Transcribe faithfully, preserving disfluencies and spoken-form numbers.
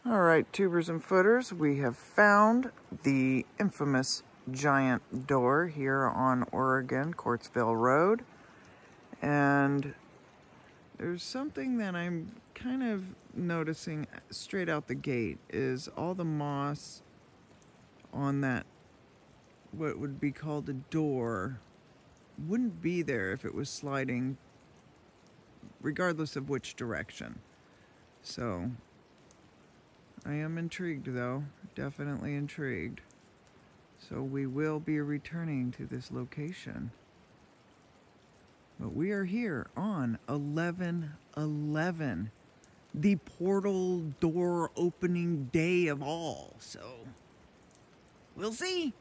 All right, tubers and footers, we have found the infamous giant door here on Oregon, Quartzville Road. And there's something that I'm kind of noticing straight out the gate is all the moss on that, what would be called a door, wouldn't be there if it was sliding regardless of which direction. So I am intrigued though, definitely intrigued. So we will be returning to this location. But we are here on eleven eleven, the portal door opening day of all. So we'll see.